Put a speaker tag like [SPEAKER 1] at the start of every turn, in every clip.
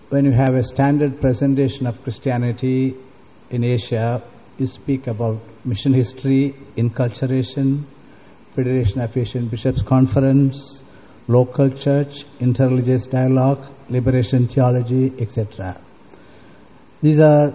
[SPEAKER 1] when you have a standard presentation of Christianity in Asia, you speak about mission history, inculturation, Federation of Asian Bishops' Conference, local church, interreligious dialogue, liberation theology, etc. These are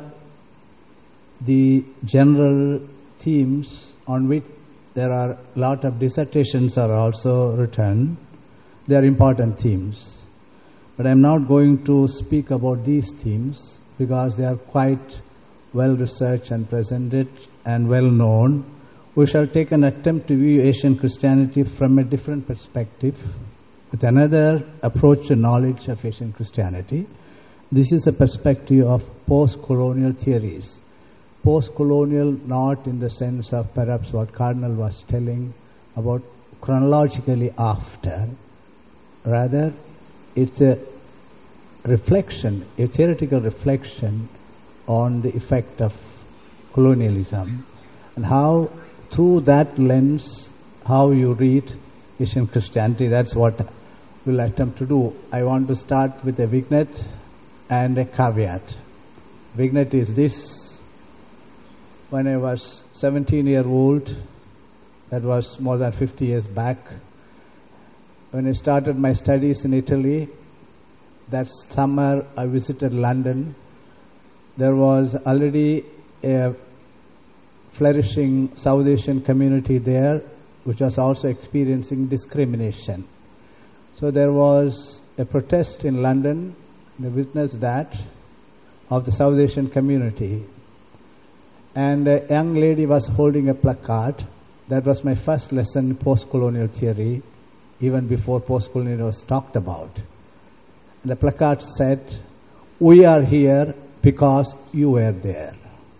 [SPEAKER 1] the general themes on which there are a lot of dissertations are also written. They are important themes. But I am not going to speak about these themes because they are quite well researched and presented and well known. We shall take an attempt to view Asian Christianity from a different perspective, with another approach to knowledge of Asian Christianity. This is a perspective of post-colonial theories. Post-colonial not in the sense of perhaps what Cardinal was telling about chronologically after. Rather, it's a reflection, a theoretical reflection on the effect of colonialism and how through that lens, how you read Asian Christianity. That's what we'll attempt to do. I want to start with a vignette and a caveat. Vignette is this. When I was 17-year-old, that was more than 50 years back, when I started my studies in Italy, that summer I visited London. There was already a flourishing South Asian community there, which was also experiencing discrimination. So there was a protest in London, and I witnessed that, of the South Asian community. And a young lady was holding a placard. That was my first lesson in post-colonial theory, even before post-colonial was talked about. And the placard said, "We are here because you were there."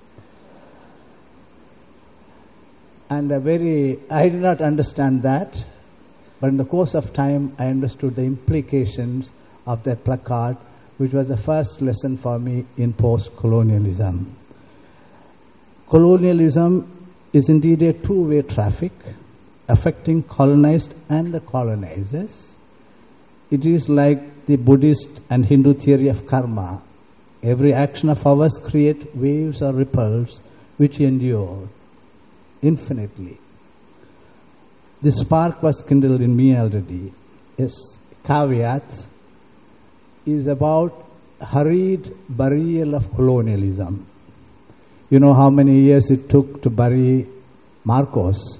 [SPEAKER 1] And I did not understand that, but in the course of time I understood the implications of that placard, which was the first lesson for me in post-colonialism. Colonialism is indeed a two-way traffic affecting colonized and the colonizers. It is like the Buddhist and Hindu theory of karma. Every action of ours creates waves or ripples which endure infinitely. This spark was kindled in me already. Yes, caveat is about hurried burial of colonialism. You know how many years it took to bury Marcos?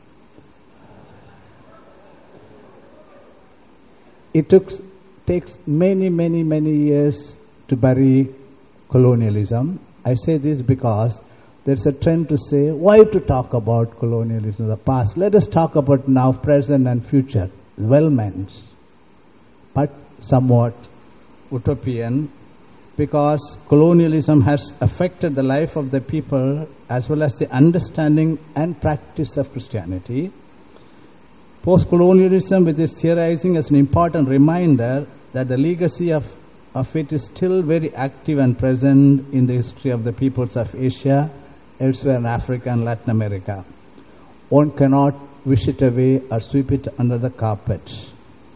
[SPEAKER 1] It takes many years to bury colonialism. I say this because there's a trend to say, why to talk about colonialism in the past? Let us talk about now, present and future. Well meant, but somewhat utopian, because colonialism has affected the life of the people as well as the understanding and practice of Christianity. Post-colonialism, with its theorizing, is an important reminder that the legacy of it is still very active and present in the history of the peoples of Asia, elsewhere in Africa and Latin America. One cannot wish it away or sweep it under the carpet.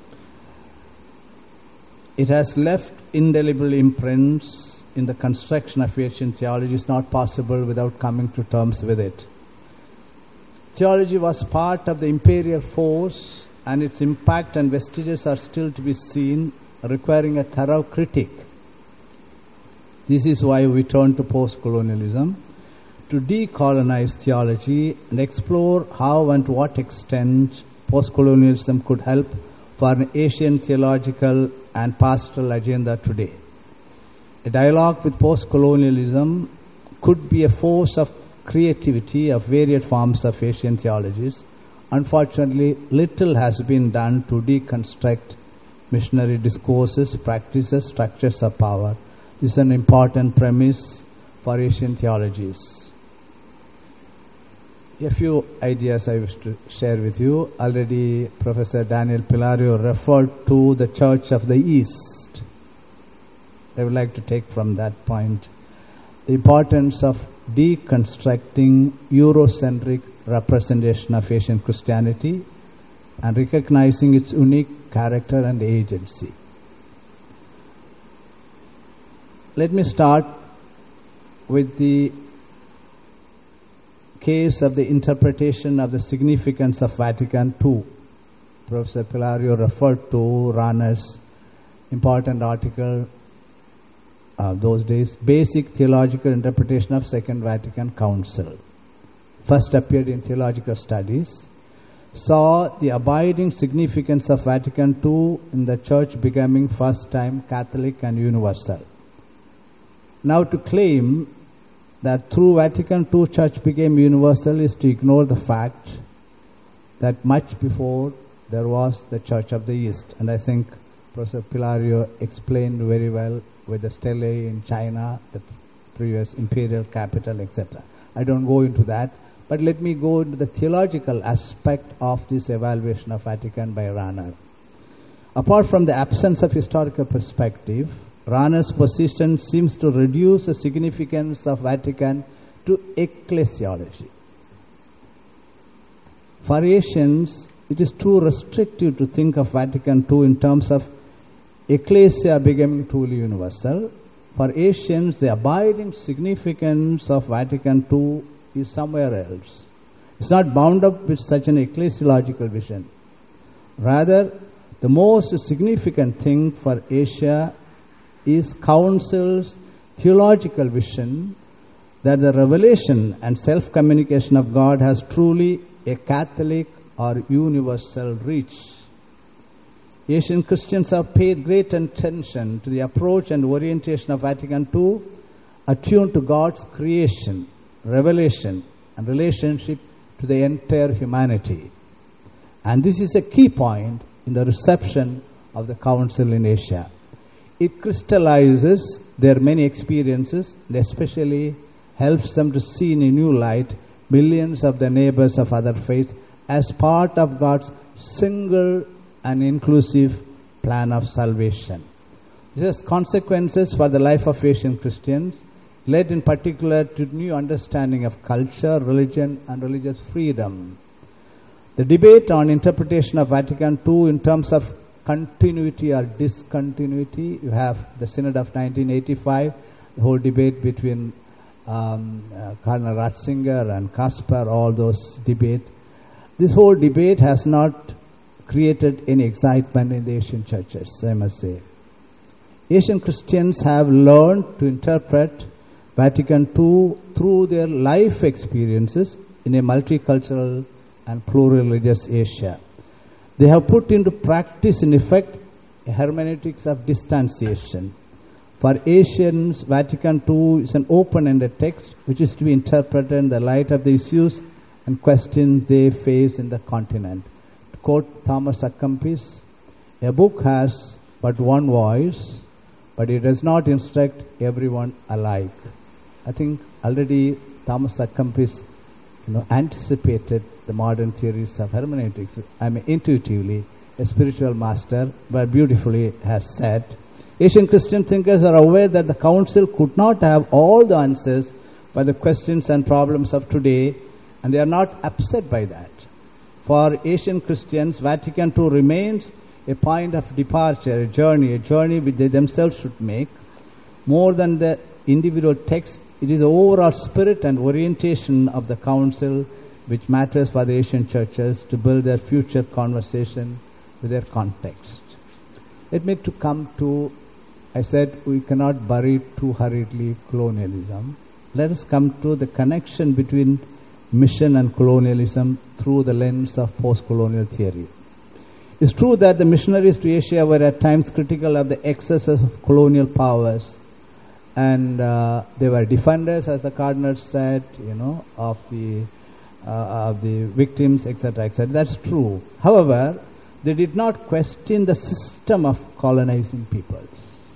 [SPEAKER 1] It has left indelible imprints in the construction of Asian theology. It's not possible without coming to terms with it. Theology was part of the imperial force, and its impact and vestiges are still to be seen, requiring a thorough critique. This is why we turn to post-colonialism, to decolonize theology and explore how and to what extent post-colonialism could help for an Asian theological and pastoral agenda today. A dialogue with post-colonialism could be a force of creativity of varied forms of Asian theologies. Unfortunately, little has been done to deconstruct missionary discourses, practices, structures of power. This is an important premise for Asian theologies. A few ideas I wish to share with you. Already Professor Daniel Pilario referred to the Church of the East. I would like to take from that point the importance of deconstructing Eurocentric representation of Asian Christianity and recognizing its unique character and agency. Let me start with the case of the interpretation of the significance of Vatican II. Professor Pilario referred to Rahner's important article those days, Basic Theological Interpretation of Second Vatican Council. First appeared in Theological Studies, saw the abiding significance of Vatican II in the Church becoming first time Catholic and universal. Now to claim that through Vatican II Church became universal is to ignore the fact that much before there was the Church of the East. And I think Professor Pilario explained very well with the stele in China, the previous imperial capital, etc. I don't go into that, but let me go into the theological aspect of this evaluation of Vatican by Rahner. Apart from the absence of historical perspective, Rahner's position seems to reduce the significance of Vatican to ecclesiology. For Asians, it is too restrictive to think of Vatican II in terms of ecclesia becoming truly universal. For Asians, the abiding significance of Vatican II is somewhere else. It's not bound up with such an ecclesiological vision. Rather, the most significant thing for Asia is Council's theological vision that the revelation and self-communication of God has truly a Catholic or universal reach. Asian Christians have paid great attention to the approach and orientation of Vatican II, attuned to God's creation, revelation, and relationship to the entire humanity. And this is a key point in the reception of the Council in Asia. It crystallizes their many experiences and especially helps them to see in a new light millions of the neighbors of other faiths as part of God's single and inclusive plan of salvation. This has consequences for the life of Asian Christians, led in particular to new understanding of culture, religion, and religious freedom. The debate on interpretation of Vatican II in terms of continuity or discontinuity, you have the Synod of 1985, the whole debate between Cardinal Ratzinger and Kasper, all those debates. This whole debate has not created any excitement in the Asian churches, I must say. Asian Christians have learned to interpret Vatican II through their life experiences in a multicultural and pluraligious Asia. They have put into practice, in effect, a hermeneutics of distanciation. For Asians, Vatican II is an open-ended text which is to be interpreted in the light of the issues and questions they face in the continent. To quote Thomas à Kempis, a book has but one voice, but it does not instruct everyone alike. I think already Thomas à Kempis anticipated the modern theories of hermeneutics. I mean, intuitively, a spiritual master, but beautifully has said, Asian Christian thinkers are aware that the Council could not have all the answers for the questions and problems of today, and they are not upset by that. For Asian Christians, Vatican II remains a point of departure, a journey which they themselves should make. More than the individual text, it is the overall spirit and orientation of the Council which matters for the Asian churches to build their future conversation with their context. Let me come to, I said we cannot bury too hurriedly colonialism. Let us come to the connection between mission and colonialism through the lens of post-colonial theory. It's true that the missionaries to Asia were at times critical of the excesses of colonial powers, and they were defenders, as the Cardinal said, of the victims, etc., etc. That's true. However, they did not question the system of colonizing peoples.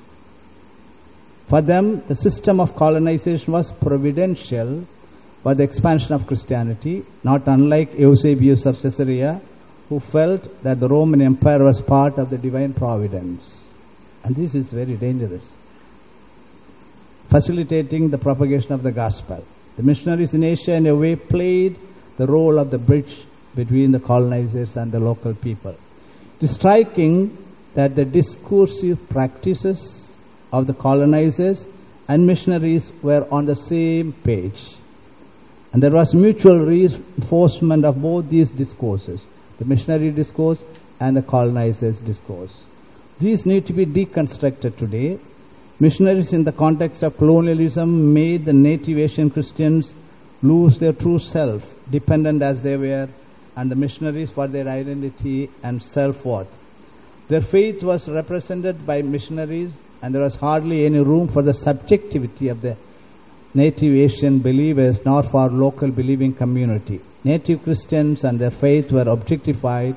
[SPEAKER 1] For them, the system of colonization was providential for the expansion of Christianity, not unlike Eusebius of Caesarea, who felt that the Roman Empire was part of the divine providence. And this is very dangerous. Facilitating the propagation of the gospel. The missionaries in Asia, in a way, played the role of the bridge between the colonizers and the local people. It is striking that the discursive practices of the colonizers and missionaries were on the same page. And there was mutual reinforcement of both these discourses, the missionary discourse and the colonizers' discourse. These need to be deconstructed today. Missionaries in the context of colonialism made the native Asian Christians lose their true self, dependent as they were, and the missionaries for their identity and self-worth. Their faith was represented by missionaries, and there was hardly any room for the subjectivity of the native Asian believers nor for local believing community. Native Christians and their faith were objectified,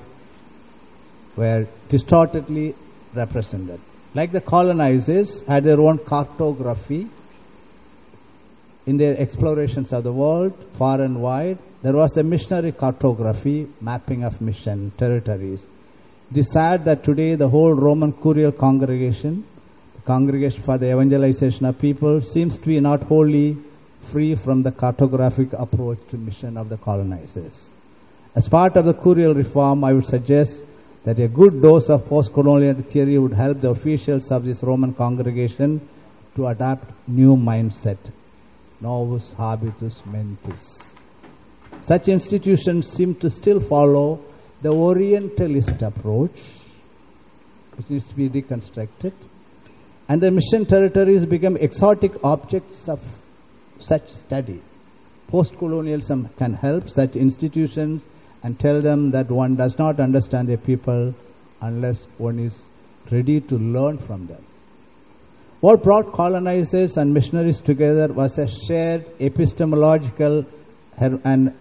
[SPEAKER 1] were distortedly represented. Like the colonizers had their own cartography in their explorations of the world, far and wide, there was a missionary cartography, mapping of mission territories. It is sad that today the whole Roman Curial congregation, the Congregation for the Evangelization of People, seems to be not wholly free from the cartographic approach to mission of the colonizers. As part of the Curial reform, I would suggest that a good dose of post-colonial theory would help the officials of this Roman congregation to adopt new mindset, novus habitus mentis. Such institutions seem to still follow the Orientalist approach, which needs to be deconstructed, and the mission territories become exotic objects of such study. Post-colonialism can help such institutions and tell them that one does not understand a people unless one is ready to learn from them. What brought colonizers and missionaries together was a shared epistemology and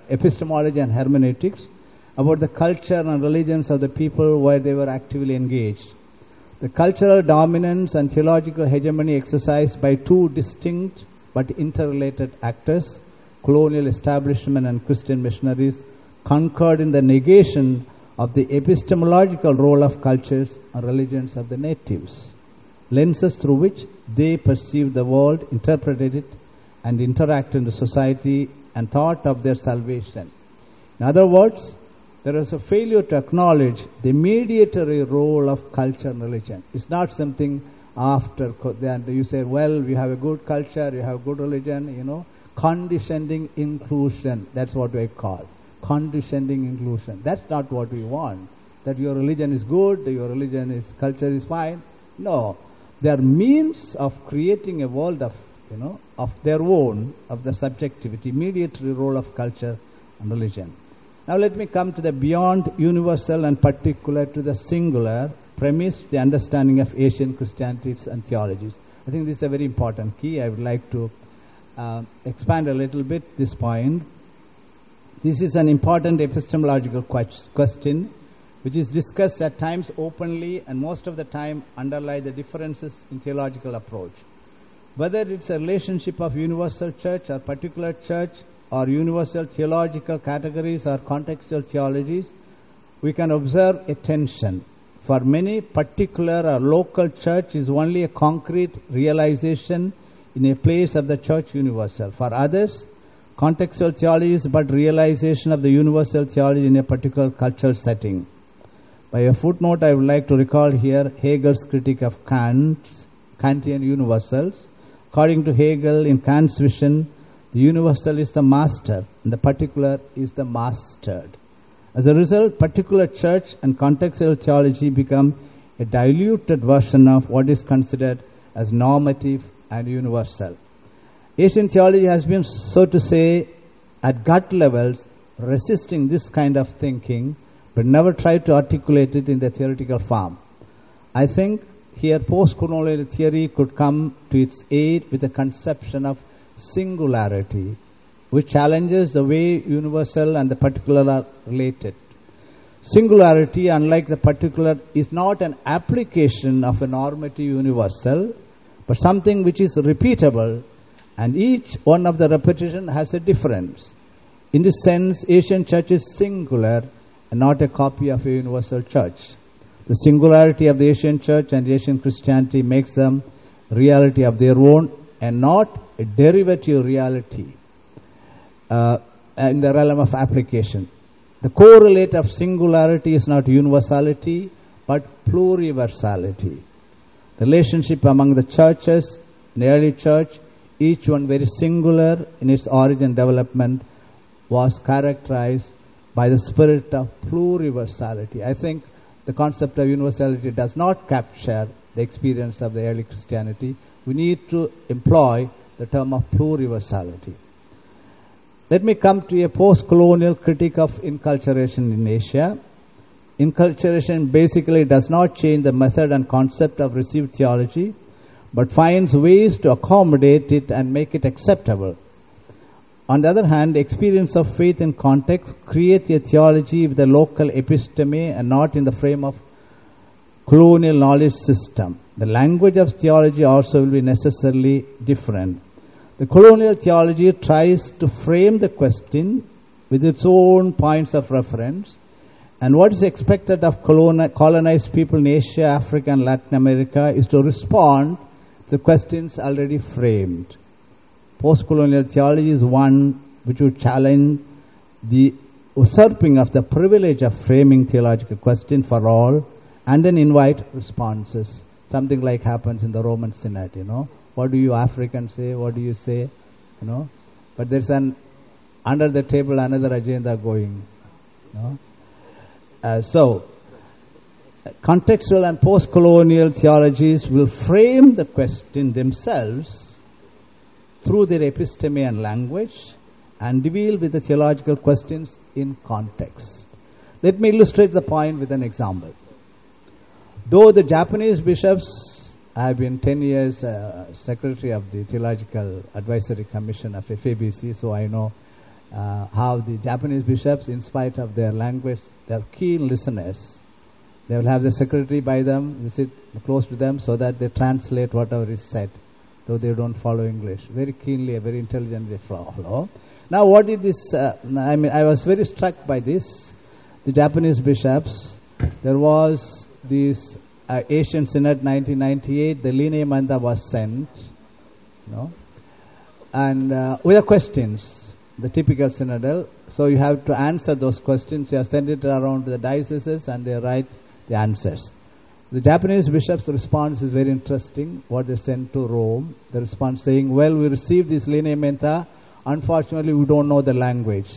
[SPEAKER 1] hermeneutics about the culture and religions of the people where they were actively engaged. The cultural dominance and theological hegemony exercised by two distinct but interrelated actors, colonial establishment and Christian missionaries, concurred in the negation of the epistemological role of cultures and religions of the natives, lenses through which they perceived the world, interpreted it, and interacted in the society and thought of their salvation. In other words, there is a failure to acknowledge the mediatory role of culture and religion. It's not something after then you say, well, we have a good culture, you have good religion, condescending inclusion. That's what I call condescending inclusion. That's not what we want. That your religion is good, your culture is fine. No, they are means of creating a world of their own, of the subjectivity, mediatory role of culture and religion. Now let me come to the beyond universal and particular to the singular premise, the understanding of Asian Christianities and theologies. I think this is a very important key. I would like to expand a little bit this point. This is an important epistemological question which is discussed at times openly and most of the time underlie the differences in theological approach. Whether it's a relationship of universal church or particular church or universal theological categories or contextual theologies, we can observe a tension. For many, particular or local church is only a concrete realization in a place of the church universal. For others, contextual theology is but realization of the universal theology in a particular cultural setting. By a footnote, I would like to recall here Hegel's critique of Kantian universals. According to Hegel, in Kant's vision, the universal is the master and the particular is the mastered. As a result, particular church and contextual theology become a diluted version of what is considered as normative and universal. Asian theology has been, so to say, at gut levels, resisting this kind of thinking, but never tried to articulate it in the theoretical form. I think here post-colonial theory could come to its aid with a conception of singularity, which challenges the way universal and the particular are related. Singularity, unlike the particular, is not an application of a normative universal, but something which is repeatable, and each one of the repetition has a difference. In this sense, Asian church is singular and not a copy of a universal church. The singularity of the Asian church and Asian Christianity makes them reality of their own and not a derivative reality in the realm of application. The correlate of singularity is not universality but pluriversality. The relationship among the churches in the early church, each one very singular in its origin development, was characterized by the spirit of pluriversality. I think the concept of universality does not capture the experience of the early Christianity. We need to employ the term of pluriversality. Let me come to a post-colonial critique of inculturation in Asia. Inculturation basically does not change the method and concept of received theology, but finds ways to accommodate it and make it acceptable. On the other hand, the experience of faith in context creates a theology with a local episteme and not in the frame of colonial knowledge system. The language of theology also will be necessarily different. The colonial theology tries to frame the question with its own points of reference, and what is expected of colonized people in Asia, Africa, and Latin America is to respond to the questions already framed. Post-colonial theology is one which would challenge the usurping of the privilege of framing theological question for all and then invite responses. Something like happens in the Roman Synod, What do you Africans say? What do you say? But there's under the table another agenda going. So, contextual and post-colonial theologies will frame the question themselves through their episteme and language and deal with the theological questions in context. Let me illustrate the point with an example. Though the Japanese bishops, I have been 10 years secretary of the Theological Advisory Commission of FABC, so I know how the Japanese bishops, in spite of their language, they are keen listeners. They will have the secretary by them, visit close to them so that they translate whatever is said, though they don't follow English. Very keenly, very intelligently they follow. Now what did this, I was very struck by this. The Japanese bishops, there was this Asian Synod 1998, the Lineamenta was sent, and with the questions, the typical synodal. So you have to answer those questions. You have sent it around to the dioceses and they write the answers. The Japanese bishop's response is very interesting, what they sent to Rome. The response saying, well, we received this Lineamenta. Unfortunately, we don't know the language.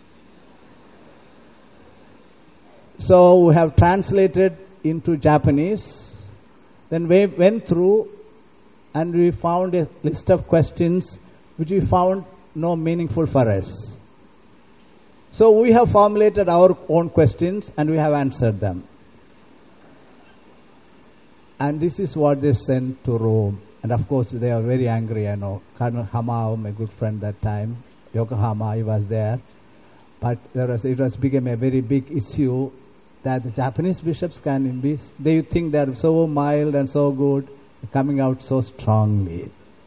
[SPEAKER 1] So we have translated into Japanese. Then we went through and we found a list of questions which we found no meaningful for us. So we have formulated our own questions and we have answered them. And this is what they sent to Rome. And of course, they are very angry, I know. Cardinal Hamao, my good friend that time, Yokohama, he was there. But it became a very big issue that the Japanese bishops they think they are so mild and so good, coming out so strongly.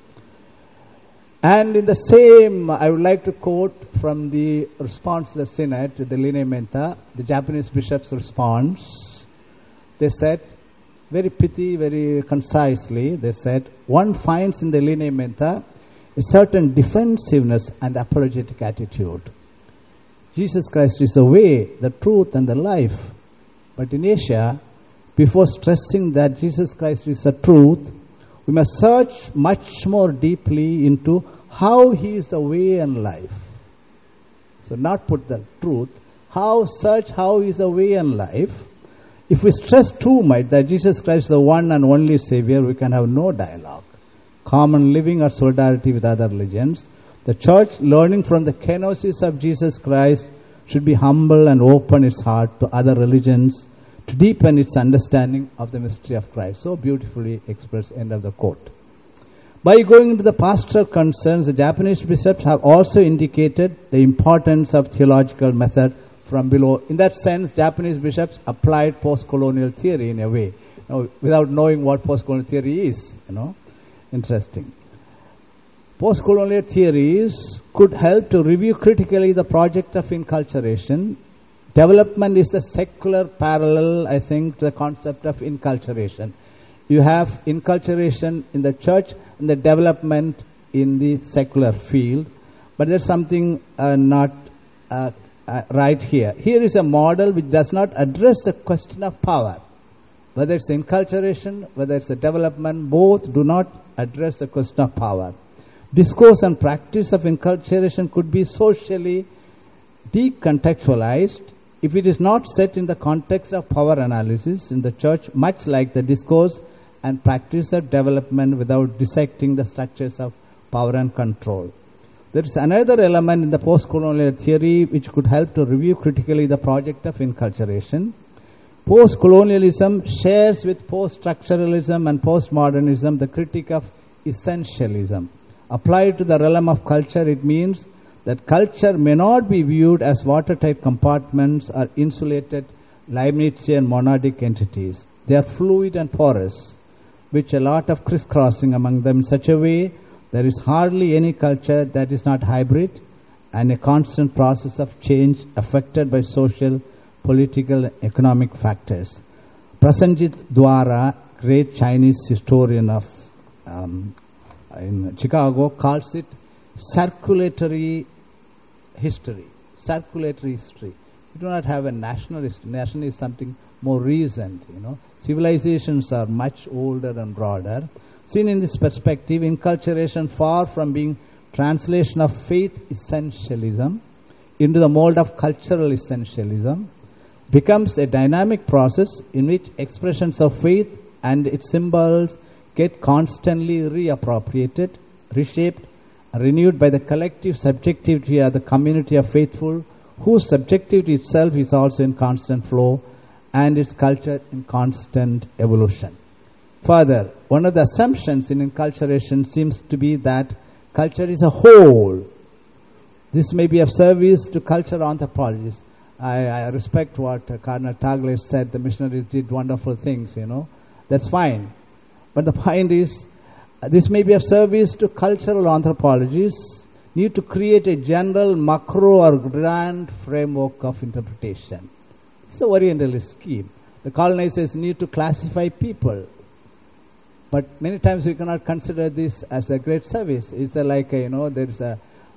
[SPEAKER 1] And in the same, I would like to quote from the response to the Synod, to the Lineamenta, the Japanese bishops' response. They said, very pithy, very concisely, they said, one finds in the Lineamenta a certain defensiveness and apologetic attitude. Jesus Christ is the way, the truth, and the life. But in Asia, before stressing that Jesus Christ is the truth, we must search much more deeply into how He is the way and life. So not put the truth, search how He is the way and life. If we stress too much that Jesus Christ is the one and only Savior, we can have no dialogue, common living or solidarity with other religions. The church, learning from the kenosis of Jesus Christ, should be humble and open its heart to other religions to deepen its understanding of the mystery of Christ. So beautifully expressed, end of the quote. By going into the pastoral concerns, the Japanese bishops have also indicated the importance of theological method from below. In that sense, Japanese bishops applied post-colonial theory in a way, without knowing what post-colonial theory is. Interesting. Post-colonial theories could help to review critically the project of inculturation. Development is the secular parallel, I think, to the concept of inculturation. You have inculturation in the church and the development in the secular field. But there's something not right here. Here is a model which does not address the question of power. whether it's inculturation, whether it's a development, both do not address the question of power. Discourse and practice of inculturation could be socially decontextualized if it is not set in the context of power analysis in the church, much like the discourse and practice of development without dissecting the structures of power and control. There is another element in the post-colonial theory which could help to review critically the project of inculturation. Post-colonialism shares with post-structuralism and postmodernism the critique of essentialism. Applied to the realm of culture, it means that culture may not be viewed as watertight compartments or insulated Leibnizian monadic entities. They are fluid and porous, which a lot of crisscrossing among them in such a way there is hardly any culture that is not hybrid and a constant process of change affected by social, political, economic factors. Prasenjit Dwara, great Chinese historian of in Chicago, calls it circulatory history. Circulatory history. We do not have a national history. National is something more recent, Civilizations are much older and broader. Seen in this perspective, inculturation, far from being translation of faith essentialism into the mold of cultural essentialism, becomes a dynamic process in which expressions of faith and its symbols get constantly reappropriated, reshaped, and renewed by the collective subjectivity of the community of faithful, whose subjectivity itself is also in constant flow and its culture in constant evolution. Further, one of the assumptions in inculturation seems to be that culture is a whole. This may be of service to cultural anthropologists. I respect what Cardinal Tagle said. The missionaries did wonderful things, That's fine. But the point is, this may be of service to cultural anthropologists, need to create a general macro or grand framework of interpretation. It's the Orientalist scheme. The colonizers need to classify people. But many times we cannot consider this as a great service. It's like, there is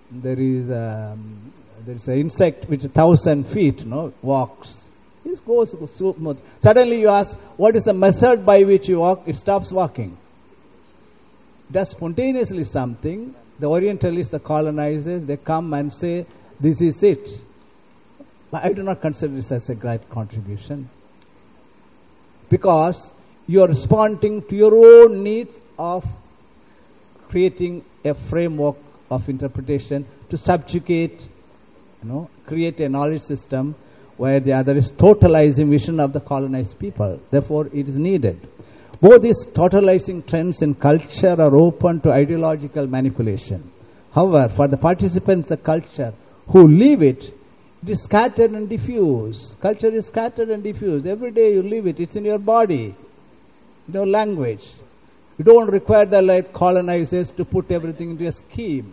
[SPEAKER 1] an insect which 1,000 feet, walks. This goes smooth. Suddenly you ask, what is the method by which you walk? It stops walking. It does spontaneously something. The Orientalists, the colonizers, they come and say, this is it. But I do not consider this as a great contribution. Because you are responding to your own needs of creating a framework of interpretation to subjugate, create a knowledge system where the other is totalizing vision of the colonized people. Therefore, it is needed. Both these totalizing trends in culture are open to ideological manipulation. However, for the participants of culture who live it, it is scattered and diffuse. Culture is scattered and diffuse. Every day you live it. It's in your body, in your language. You don't require the colonizers to put everything into a scheme,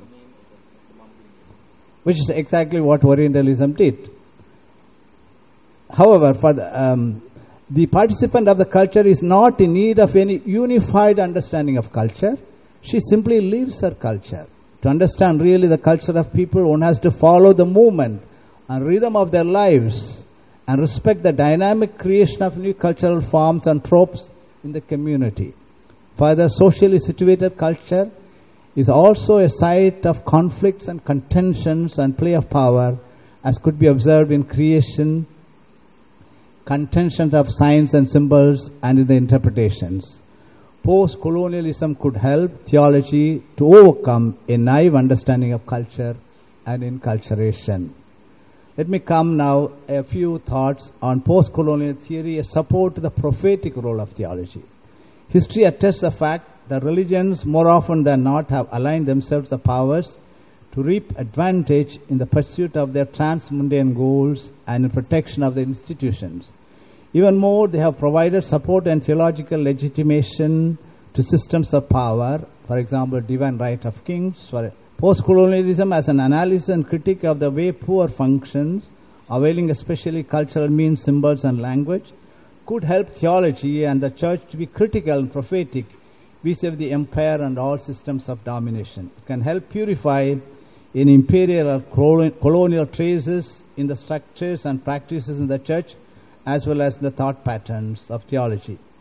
[SPEAKER 1] which is exactly what Orientalism did. However, for the participant of the culture is not in need of any unified understanding of culture. She simply lives her culture. To understand really the culture of people, one has to follow the movement and rhythm of their lives and respect the dynamic creation of new cultural forms and tropes in the community. Further, socially situated culture is also a site of conflicts and contentions and play of power, as could be observed in creation, contentions of signs and symbols, and in the interpretations. Post-colonialism could help theology to overcome a naive understanding of culture and inculturation. Let me come now a few thoughts on post-colonial theory as support to the prophetic role of theology. History attests the fact that religions more often than not have aligned themselves the powers to reap advantage in the pursuit of their transmundane goals and in protection of their institutions. Even more, they have provided support and theological legitimation to systems of power, for example, divine right of kings. Post-colonialism as an analysis and critique of the way power functions, availing especially cultural means, symbols and language, could help theology and the church to be critical and prophetic vis-a-vis the empire and all systems of domination. It can help purify in imperial or colonial traces in the structures and practices in the church, as well as the thought patterns of theology.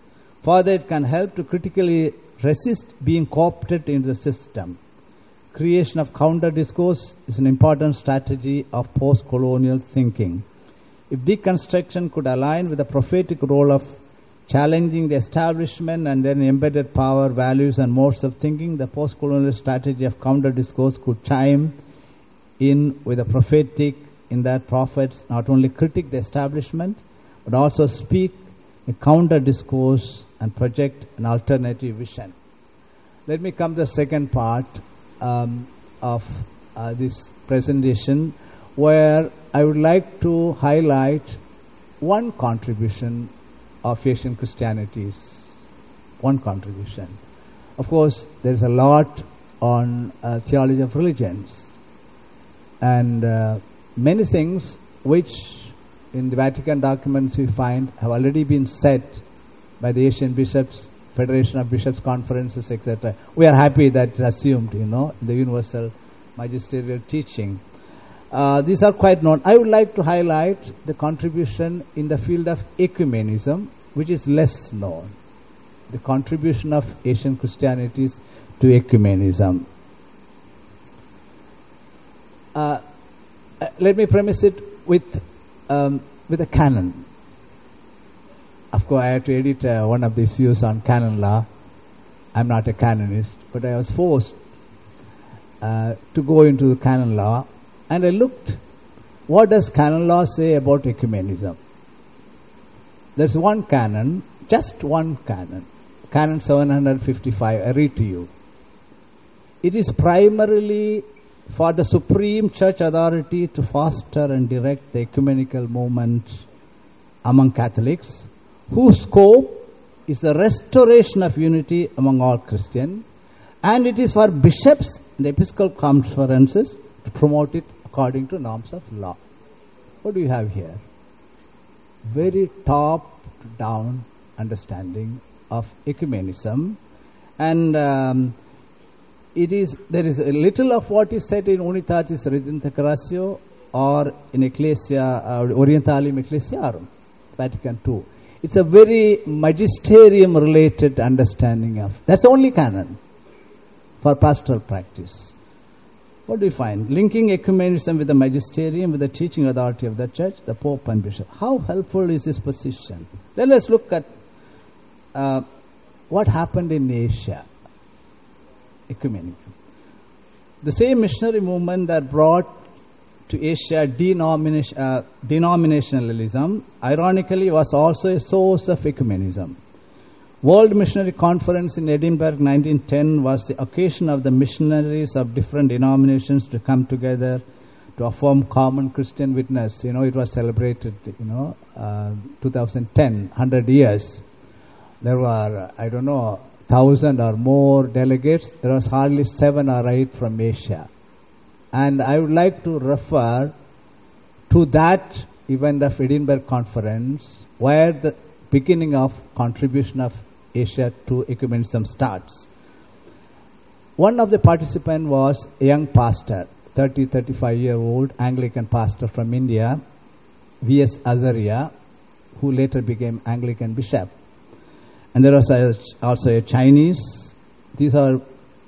[SPEAKER 1] Further, it can help to critically resist being co-opted into the system. Creation of counter-discourse is an important strategy of post-colonial thinking. If deconstruction could align with the prophetic role of challenging the establishment and their embedded power, values, and modes of thinking, the post-colonial strategy of counter-discourse could chime in with the prophetic, in that prophets not only critique the establishment, but also speak a counter-discourse and project an alternative vision. Let me come to the second part of this presentation, where I would like to highlight one contribution of Asian Christianities. One contribution. Of course, there is a lot on theology of religions, and many things which in the Vatican documents we find have already been said by the Asian bishops, Federation of Bishops Conferences, etc. We are happy that it's assumed, in the universal magisterial teaching. These are quite known. I would like to highlight the contribution in the field of ecumenism, which is less known. The contribution of Asian Christianities to ecumenism. Let me premise it with a canon. Of course, I had to edit one of the issues on canon law. I'm not a canonist, but I was forced to go into canon law, and I looked, what does canon law say about ecumenism? There's one canon, just one canon, Canon 755. I read to you. It is primarily for the Supreme Church authority to foster and direct the ecumenical movement among Catholics, whose scope is the restoration of unity among all Christians, and it is for bishops and episcopal conferences to promote it according to norms of law. What do you have here? Very top-down understanding of ecumenism, and there is a little of what is said in Unitatis Redemptoratio or in Ecclesia Orientalis Ecclesiarum, Vatican II. It's a very magisterium-related understanding of. That's the only canon for pastoral practice. What do you find? Linking ecumenism with the magisterium, with the teaching authority of the church, the Pope and Bishop. How helpful is this position? Let us look at what happened in Asia. Ecumenism. The same missionary movement that brought to Asia denominationalism, ironically, was also a source of ecumenism. World Missionary Conference in Edinburgh 1910 was the occasion of the missionaries of different denominations to come together to affirm common Christian witness. It was celebrated, 2010, 100 years. There were, 1,000 or more delegates. There was hardly 7 or 8 from Asia. And I would like to refer to that event of Edinburgh Conference, where the beginning of contribution of Asia to ecumenism starts. One of the participants was a young pastor, 35-year-old Anglican pastor from India, V.S. Azaria, who later became Anglican bishop. And there was also a Chinese. These are,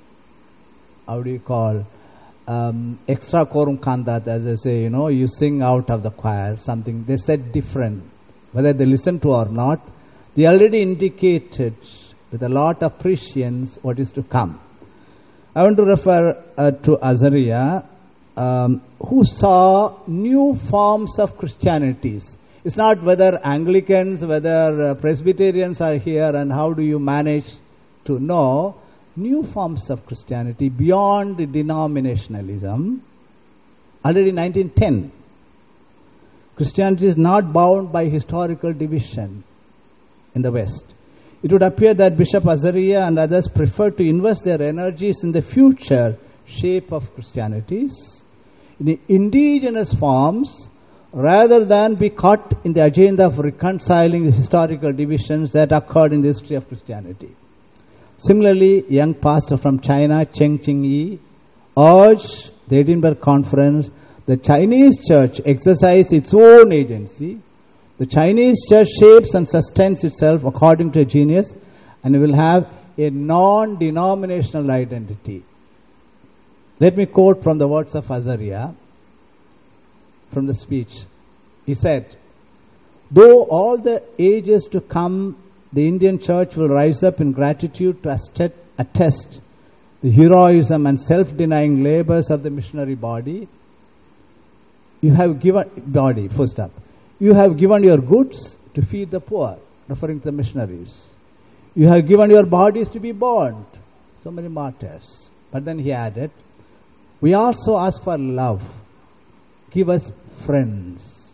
[SPEAKER 1] extra corum cantat, as I say, you sing out of the choir, something. They said different. Whether they listened to or not, they already indicated with a lot of prescience what is to come. I want to refer to Azaria, who saw new forms of Christianities. It's not whether Anglicans, whether Presbyterians are here and how do you manage to know new forms of Christianity beyond denominationalism. Already 1910. Christianity is not bound by historical division in the West. It would appear that Bishop Azaria and others prefer to invest their energies in the future shape of Christianities, in indigenous forms, rather than be caught in the agenda of reconciling the historical divisions that occurred in the history of Christianity. Similarly, a young pastor from China, Cheng Qing-yi, urged the Edinburgh Conference the Chinese church exercise its own agency. The Chinese church shapes and sustains itself according to a genius and you will have a non-denominational identity. Let me quote from the words of Azariah from the speech. He said, "Though all the ages to come, the Indian church will rise up in gratitude to attest the heroism and self-denying labors of the missionary body. You have given You have given your goods to feed the poor," referring to the missionaries. "You have given your bodies to be burned," so many martyrs. But then he added, "We also ask for love. Give us friends."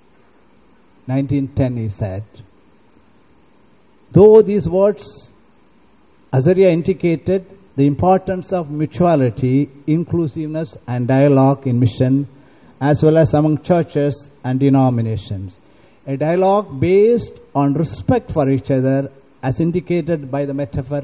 [SPEAKER 1] 1910 he said. Though these words, Azariah indicated the importance of mutuality, inclusiveness and dialogue in mission, as well as among churches and denominations. A dialogue based on respect for each other, as indicated by the metaphor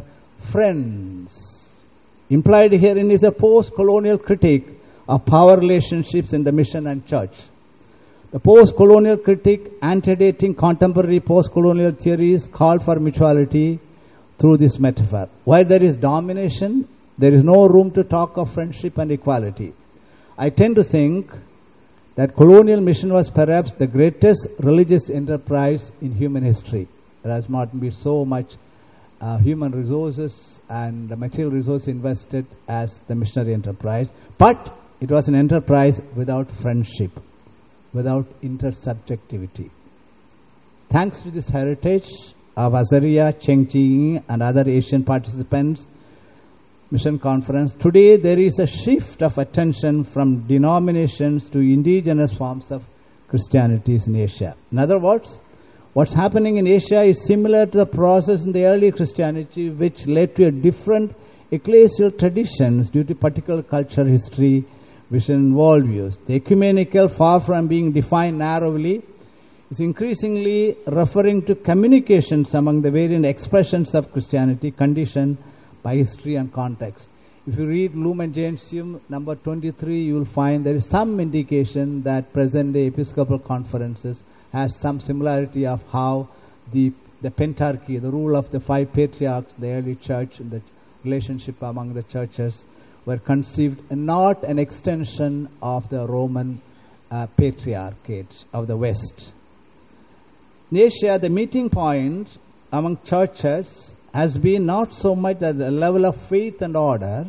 [SPEAKER 1] friends. Implied herein is a post-colonial critique of power relationships in the mission and church. The post-colonial critique antedating contemporary post-colonial theories called for mutuality through this metaphor. While there is domination, there is no room to talk of friendship and equality. I tend to think that colonial mission was perhaps the greatest religious enterprise in human history. There has not been so much human resources and material resources invested as the missionary enterprise, but it was an enterprise without friendship, without intersubjectivity. Thanks to this heritage of Azariah, Cheng Chi and other Asian participants, Mission Conference, today there is a shift of attention from denominations to indigenous forms of Christianity in Asia. In other words, what's happening in Asia is similar to the process in the early Christianity, which led to a different ecclesial traditions due to particular culture, history, vision, and worldviews. The ecumenical, far from being defined narrowly, is increasingly referring to communications among the various expressions of Christianity conditioned by history and context. If you read Lumen Gentium number 23, you will find there is some indication that present-day Episcopal conferences has some similarity of how the pentarchy, the rule of the five patriarchs, the early church, and the relationship among the churches were conceived and not an extension of the Roman patriarchate of the West. In Asia, the meeting point among churches has been not so much at the level of faith and order,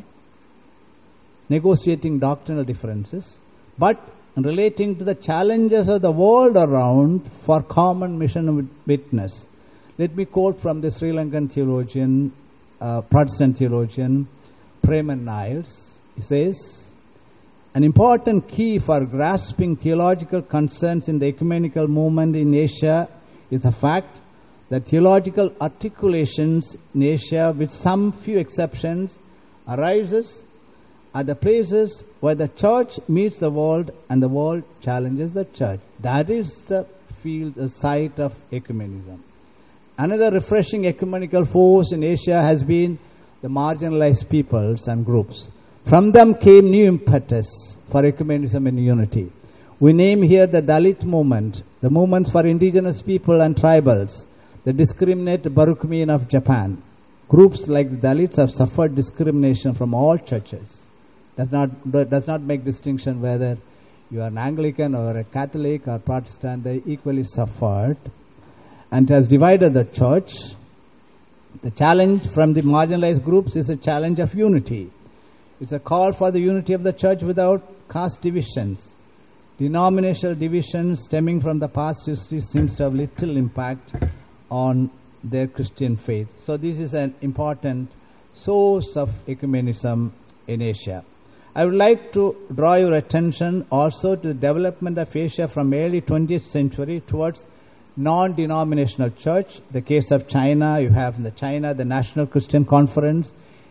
[SPEAKER 1] negotiating doctrinal differences, but relating to the challenges of the world around for common mission witness. Let me quote from the Sri Lankan theologian, Protestant theologian, Preman Niles. He says, "An important key for grasping theological concerns in the ecumenical movement in Asia is the fact that theological articulations in Asia, with some few exceptions, arises at the places where the church meets the world and the world challenges the church." That is the field, the site of ecumenism. Another refreshing ecumenical force in Asia has been the marginalized peoples and groups. From them came new impetus for ecumenism and unity. We name here the Dalit movement, the movements for indigenous people and tribals, the discriminate Baruchmin of Japan. Groups like the Dalits have suffered discrimination from all churches. Does not make distinction whether you are an Anglican or a Catholic or Protestant. They equally suffered, and has divided the church. The challenge from the marginalized groups is a challenge of unity. It's a call for the unity of the church without caste divisions. Denominational divisions stemming from the past history seems to have little impact on their Christian faith. So this is an important source of ecumenism in Asia. I would like to draw your attention also to the development of Asia from early 20th century towards non-denominational church. The case of China, you have in the China, the National Christian Conference,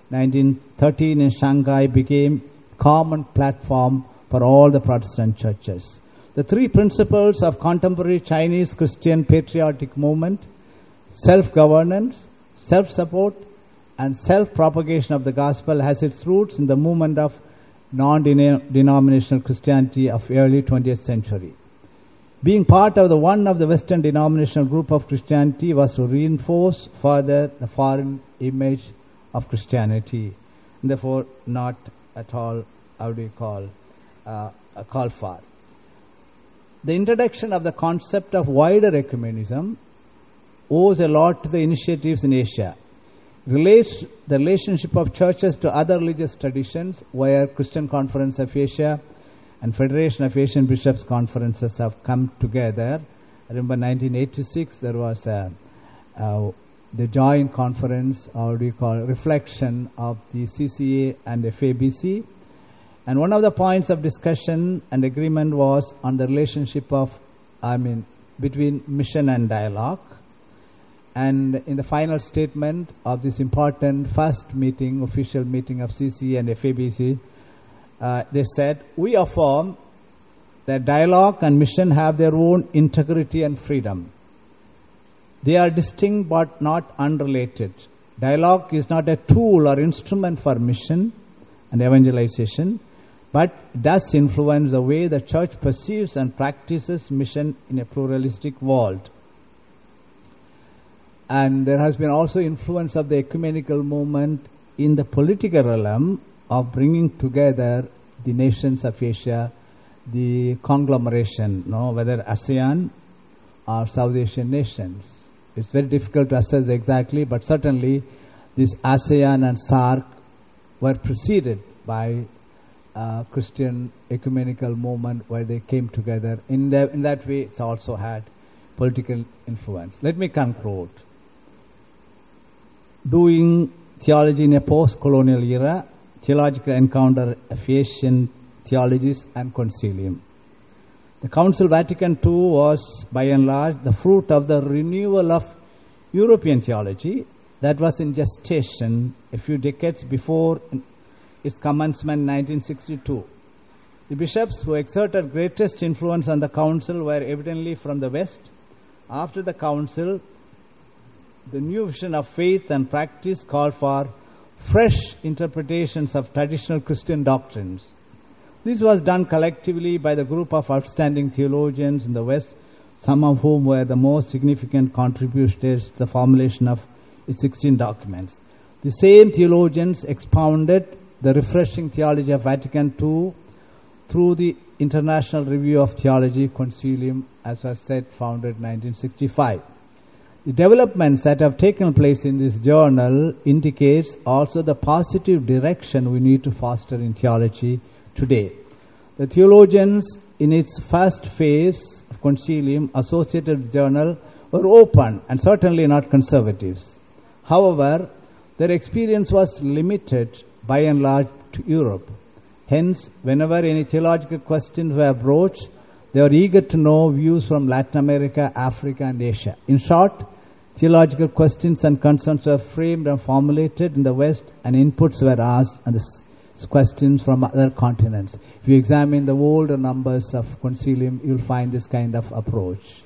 [SPEAKER 1] 1913 in Shanghai, became common platform for all the Protestant churches. The three principles of contemporary Chinese Christian patriotic movement, self-governance, self-support, and self-propagation of the gospel, has its roots in the movement of non-denominational Christianity of early 20th century. Being part of one of the Western denominational group of Christianity was to reinforce further the foreign image of Christianity, and therefore not at all, called for. The introduction of the concept of wider ecumenism owes a lot to the initiatives in Asia. Relates the relationship of churches to other religious traditions, where Christian Conference of Asia and Federation of Asian Bishops Conferences have come together. I remember 1986 there was the joint conference, or reflection of the CCA and FABC. And one of the points of discussion and agreement was on the relationship between mission and dialogue. And in the final statement of this important first official meeting of CCA and FABC, they said, "We affirm that dialogue and mission have their own integrity and freedom. They are distinct but not unrelated. Dialogue is not a tool or instrument for mission and evangelization, but does influence the way the church perceives and practices mission in a pluralistic world." And there has been also influence of the ecumenical movement in the political realm of bringing together the nations of Asia, the conglomeration, whether ASEAN or South Asian nations. It's very difficult to assess exactly, but certainly this ASEAN and SAARC were preceded by Christian ecumenical movement, where they came together. In that way, it's also had political influence. Let me conclude. Doing theology in a post-colonial era, theological encounter of Asian theologies and concilium. The Council Vatican II was, by and large, the fruit of the renewal of European theology that was in gestation a few decades before its commencement in 1962. The bishops who exerted greatest influence on the Council were evidently from the West. After the Council, the new vision of faith and practice called for fresh interpretations of traditional Christian doctrines. This was done collectively by the group of outstanding theologians in the West, some of whom were the most significant contributors to the formulation of its 16 documents. The same theologians expounded the refreshing theology of Vatican II through the International Review of Theology, Concilium, as was said, founded in 1965. The developments that have taken place in this journal indicates also the positive direction we need to foster in theology today. The theologians in its first phase of Concilium associated with the journal were open and certainly not conservatives. However, their experience was limited by and large to Europe. Hence, whenever any theological questions were broached, they were eager to know views from Latin America, Africa, and Asia. In short, theological questions and concerns were framed and formulated in the West, and inputs were asked on the questions from other continents. If you examine the older numbers of Concilium, you'll find this kind of approach.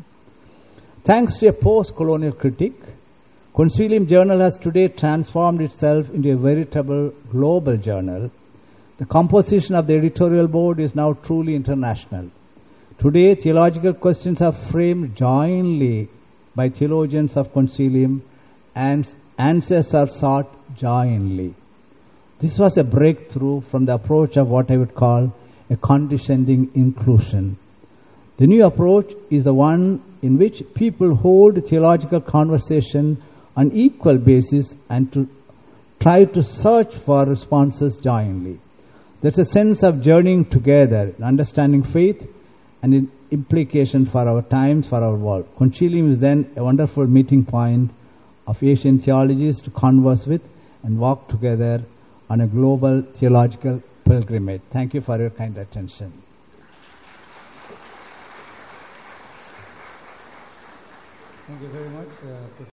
[SPEAKER 1] Thanks to a post-colonial critique, Concilium Journal has today transformed itself into a veritable global journal. The composition of the editorial board is now truly international. Today, theological questions are framed jointly by theologians of Concilium, and answers are sought jointly. This was a breakthrough from the approach of what I would call a condescending inclusion. The new approach is the one in which people hold theological conversation on equal basis and to try to search for responses jointly. There's a sense of journeying together, understanding faith and in implication for our times, for our world. Concilium is then a wonderful meeting point of Asian theologies to converse with and walk together on a global theological pilgrimage. Thank you for your kind attention. Thank you very much.